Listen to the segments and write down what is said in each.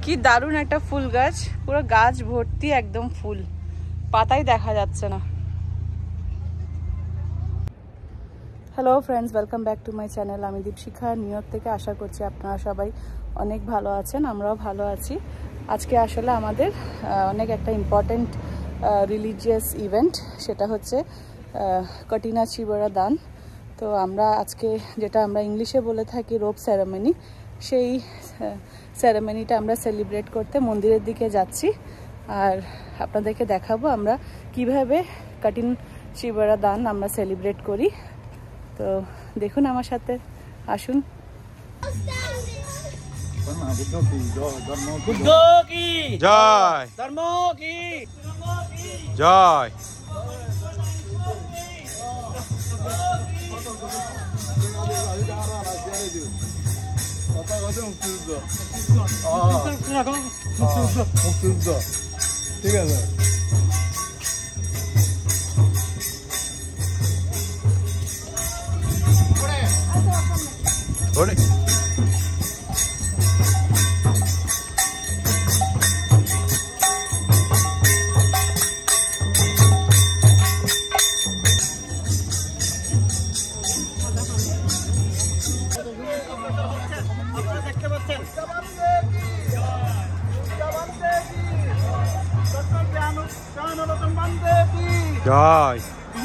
কি দারুণ একটা ফুল গাছ, পুরো গাছ ভর্তি একদম ফুল, পাতাই দেখা যাচ্ছে না। Hello friends, welcome back to my channel. আমি দীপশিখা, নিউ ইয়র্ক থেকে। আশা করছি আপনারা সবাই অনেক ভালো আছেন, আমরাও ভালো আছি। আজকে আসলে আমাদের অনেক একটা ইম্পর্টেন্ট রিলিজিয়াস ইভেন্ট, সেটা হচ্ছে কটিনা চিবরা দান। তো আমরা আজকে, যেটা আমরা ইংলিশে বলে থাকি রোপ সেরেমনি, সেই সেরেমনিটা আমরা সেলিব্রেট করতে মন্দিরের দিকে যাচ্ছি। আর আপনাদেরকে দেখাবো আমরা কিভাবে কটিন চিবরা দান আমরা সেলিব্রেট করি। তো দেখুন আমার সাথে, আসুন। বুদ্ধ কি জয়, ধর্ম কি জয়। ঠিক আছে। জয়।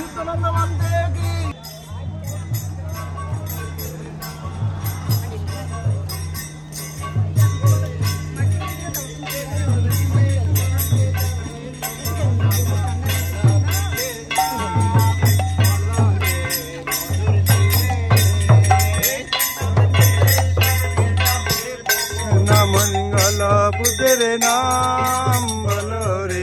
মঙ্গল বুদ্ধের নাম বলো রে।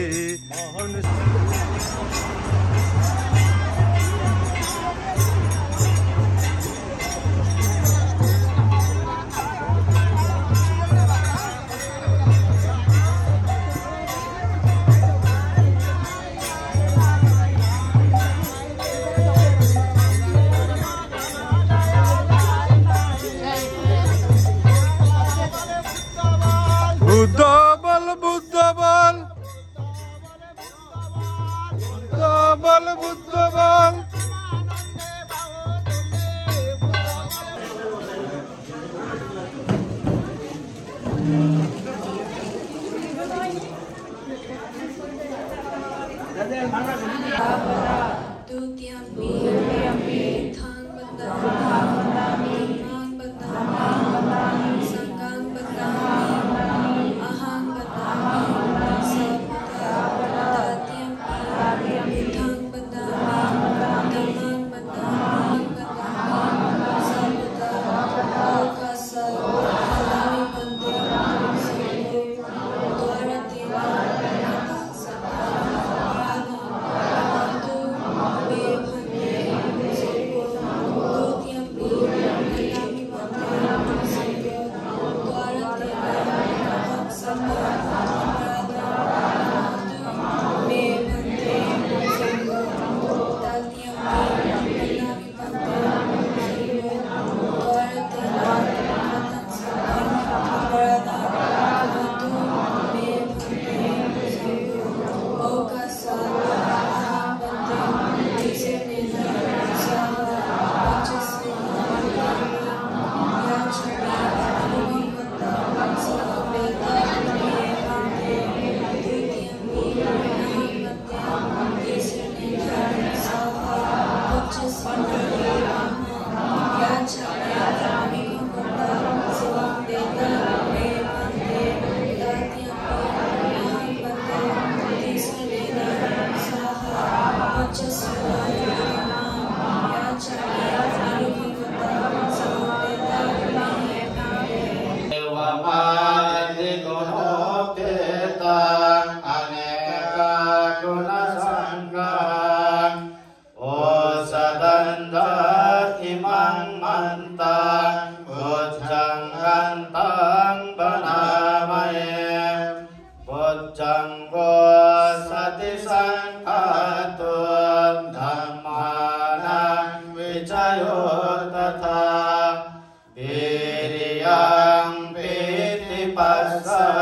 বুদ্ধ বল, বুদ্ধ বল, বুদ্ধ বল, বুদ্ধ বল।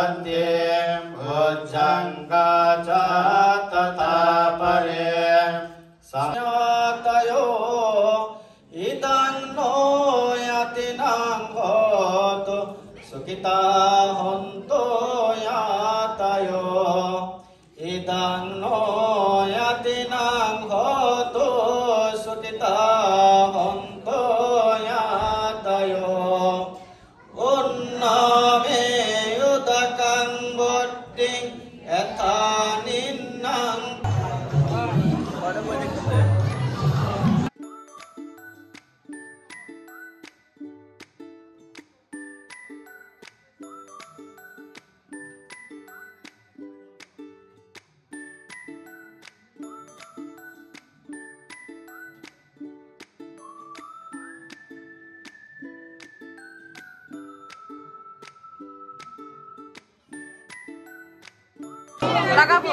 मध्ये भुजङ्गा च तथा परे संयातयो इदं नो यातिनां होतु सुखिता हन्तु यातयो इदं नो यातिनां होतु सुखिता हन्तु यातयो उन्नमे युदकं बुद्धिं यथा निन्नं লাগাবো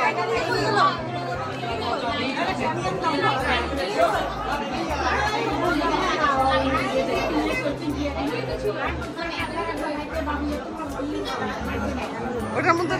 ওটার মধ্যে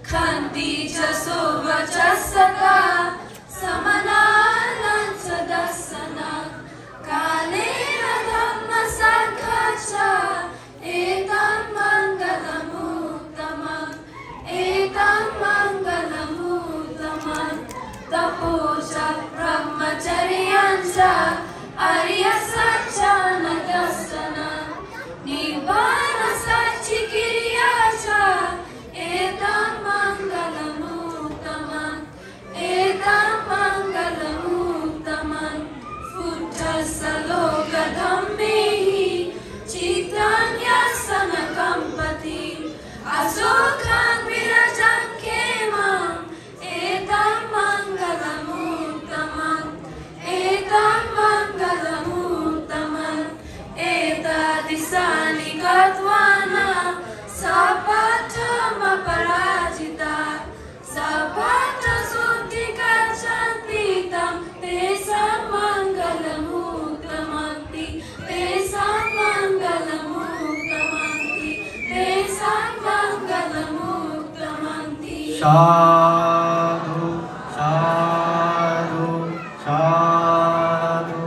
Khanti Jasova Jasaka Samananan Sadasana Kalena Dhamma Sankacha Etam Mangalamuttamam Etam Mangalamuttamam Taposha Brahmacharyancha Arya Satcha Nagasana Nibbana Satchikiriyacha Etam Mangalamuttamam Etam Mangalamuttamam Futtasaloka Dhammehi Chitanya Sanakampati Asokan Virajan Kemam Etam Mangalamuttamam Etam Mangalamuttamam Etadisani Katvana Sapatama Parajita Sapata Suddhika Chantitam Tesam Mangalamuttamati Tesam Mangalamuttamati Tesam Mangalamuttamati Sadhu, sadhu, sadhu.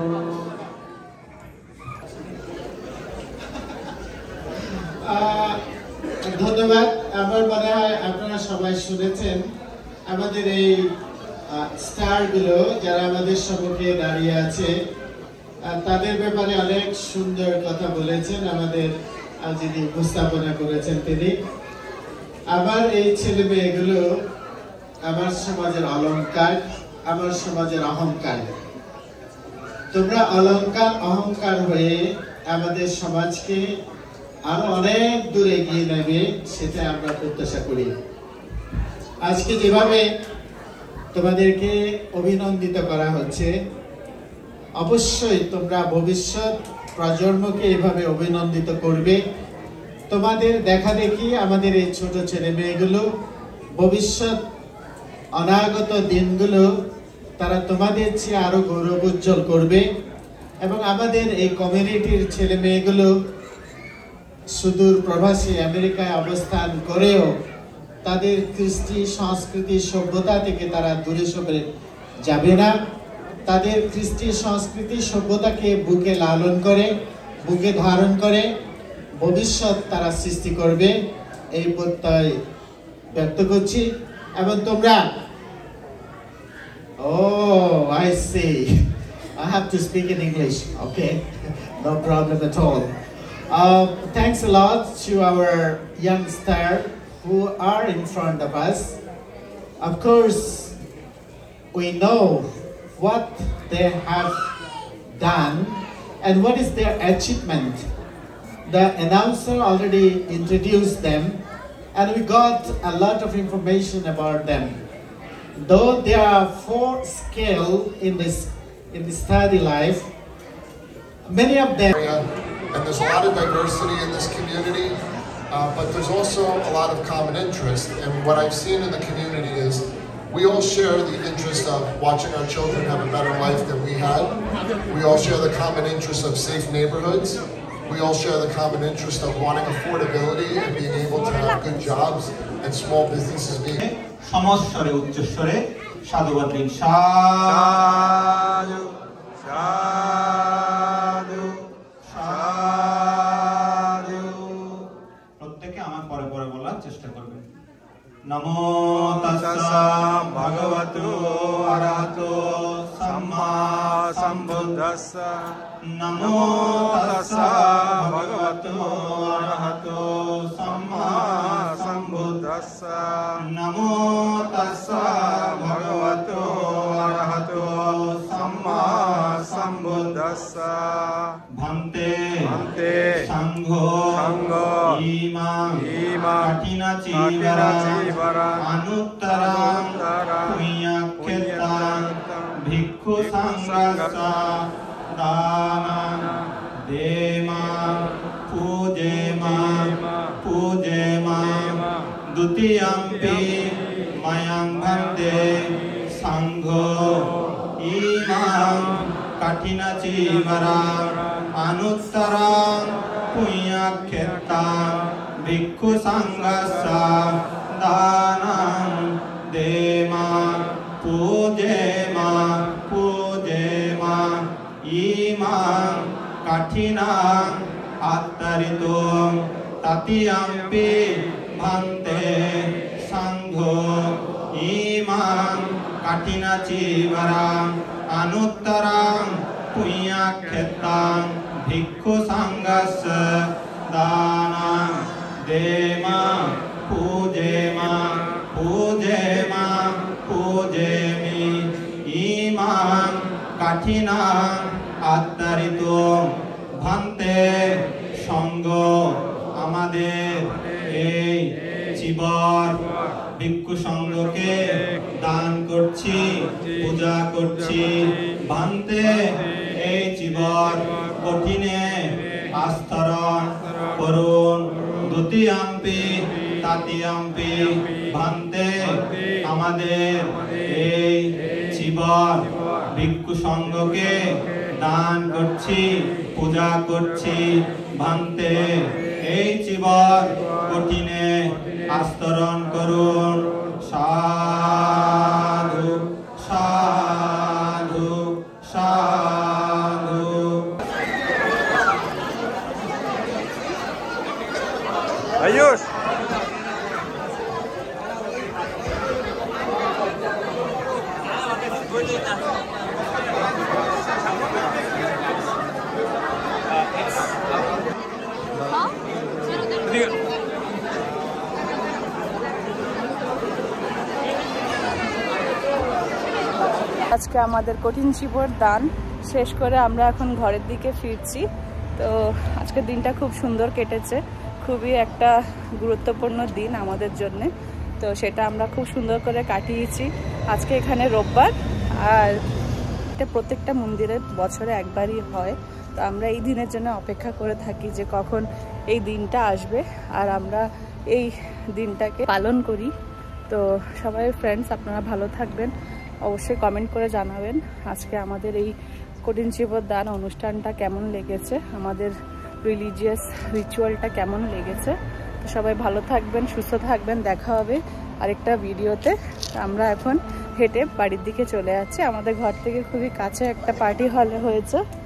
ধন্যবাদ। আমার মনে হয় আপনারা সবাই শুনেছেন আমাদের এই স্টারগুলো যারা আমাদের সম্মুখে দাঁড়িয়ে আছে তাদের ব্যাপারে অনেক সুন্দর কথা বলেছেন আমাদের যিনি উপস্থাপনা করেছেন তিনি। আমার এই ছেলে মেয়েগুলো আমার সমাজের অলংকার, আমার সমাজের অহংকার। তোমরা অলংকার অহংকার হয়ে আমাদের সমাজকে আরো অনেক দূরে এগিয়ে নেবে সেটা আমরা প্রত্যাশা করি। আজকে যেভাবে তোমাদেরকে অভিনন্দিত করা হচ্ছে অবশ্যই তোমরা ভবিষ্যৎ প্রজন্মকে এভাবে অভিনন্দিত করবে। তোমাদের দেখা দেখি আমাদের এই ছোট ছেলে মেয়েগুলো ভবিষ্যৎ অনাগত দিনগুলো তারা তোমাদের চেয়ে আরো গৌরব উজ্জ্বল করবে এবং আমাদের এই কমিউনিটির ছেলে মেয়েগুলো সুদূর প্রবাসী আমেরিকায় অবস্থান করেও তাদের কৃষ্টি সংস্কৃতি সভ্যতা থেকে তারা দূরে সরে যাবে না। তাদের কৃষ্টি সংস্কৃতি সভ্যতাকে বুকে লালন করে বুকে ধারণ করে ভবিষ্যৎ তারা সৃষ্টি করবে এই প্রত্যয় ব্যক্ত করছি। এবং তোমরা I see. I have to speak in English. Okay, no problem at all. Thanks a lot to our youngster who are in front of us. Of course, we know what they have done and what is their achievement. The announcer already introduced them and we got a lot of information about them. Though there are 4 scales in the study life, many of them. And there's a lot of diversity in this community, but there's also a lot of common interest. And what I've seen in the community is we all share the interest of watching our children have a better life than we had. We all share the common interest of safe neighborhoods. We all share the common interest of wanting affordability and being able to have good jobs and small businesses being. সমস্বরে উচ্চস্বরে সাধুবাদ দিন। সাধু সাধু সাধু। প্রত্যেকে আমার পরে পরে বলার চেষ্টা করবেন। নমো তাস্সা ভগবতু আরহাতো সাম্মা সম্বুদ্ধাস্সা। নমো তাস্সা ভগবতু আরহাতো সাম্মা সম্বুদ্ধাস্সা। নমো তাস্সা ভগবতু আরহাতো সাম্মা সম্বুদ্ধাস্সা। ভান্তে ভান্তে সংঘ সংঘ ইমাং ইমাং কঠিনা চিবরা অনুত্তরাং পুণ্যক্ষেত্রাং ভিক্ষু সংঘস্সা দানাং দেমাং পূজেমাং পূজেমাং দ্বিতীয়ম্পি মায়াং ভান্তে সংঘ ইমাং কঠিনা চিবরা অনুত্তরাং পুণ্যক্ষেত্রাং ভিক্ষু সংঘস্সা দানং দেমা পূজেমা পূজেমা ইমাং কাঠিনাং আত্তরিতুম তাতিয়াম্পি ভান্তে সংঘো ইমাং কাঠিনা চিবরাং অনুত্তরাং পুণ্যাক্ষেত্রাং ভিক্ষু সংঘস্য দানং দেমা পূজেমা পূজেমা পূজেমি ইমাং কাঠিনাং আত্তরিতুম ভান্তে সংঘ আমাদের এই চিবর ভিক্ষু সংঘকে দান করছি পূজা করছি ভান্তে এই চিবর কঠিনে আস্তরণ করুন দ্বিতীয়াম্পি তৃতীয়াম্পি ভান্তে আমাদের এই চিবর ভিক্ষু সংঘকে দান করছি পূজা করছি ভান্তে এই চিবর কঠিনে আস্তরণ করুন সাধু সাধু সাধু। আয়ুষ আজকে আমাদের কঠিন চিবর দান শেষ করে আমরা এখন ঘরের দিকে ফিরছি। তো আজকের দিনটা খুব সুন্দর কেটেছে, খুবই একটা গুরুত্বপূর্ণ দিন আমাদের জন্য। তো সেটা আমরা খুব সুন্দর করে কাটিয়েছি। আজকে এখানে রোববার, আর এটা প্রত্যেকটা মন্দিরে বছরে একবারই হয়। তো আমরা এই দিনের জন্য অপেক্ষা করে থাকি যে কখন এই দিনটা আসবে আর আমরা এই দিনটাকে পালন করি। তো সবাই ফ্রেন্ডস আপনারা ভালো থাকবেন, অবশ্যই কমেন্ট করে জানাবেন আজকে আমাদের এই কঠিন চিবর দান অনুষ্ঠানটা কেমন লেগেছে, আমাদের রিলিজিয়াস রিচুয়ালটা কেমন লেগেছে। তো সবাই ভালো থাকবেন, সুস্থ থাকবেন, দেখা হবে আরেকটা ভিডিওতে। আমরা এখন হেঁটে বাড়ির দিকে চলে যাচ্ছি। আমাদের ঘর থেকে খুবই কাছে একটা পার্টি হলে হয়েছে।